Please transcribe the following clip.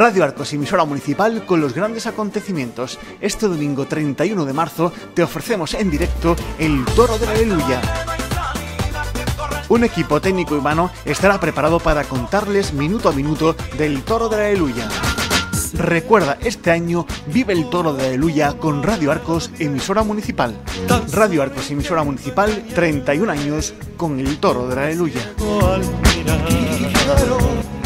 Radio Arcos, emisora municipal con los grandes acontecimientos. Este domingo 31 de marzo te ofrecemos en directo el Toro de la Aleluya. Un equipo técnico y humano estará preparado para contarles minuto a minuto del Toro de la Aleluya. Recuerda, este año vive el Toro de la Aleluya con Radio Arcos, emisora municipal. Radio Arcos, emisora municipal, 31 años con el Toro de la Aleluya.